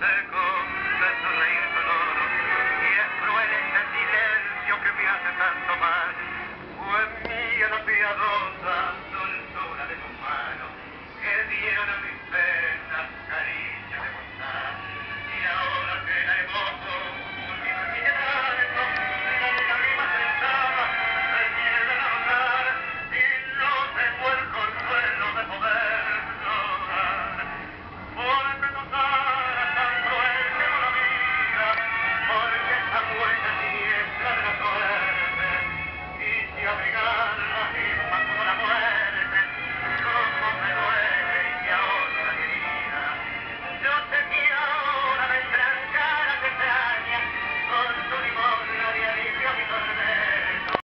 seco de tu reír sonoro. Y es cruel este silencio que me hace tanto mal. Fue mía la piadosa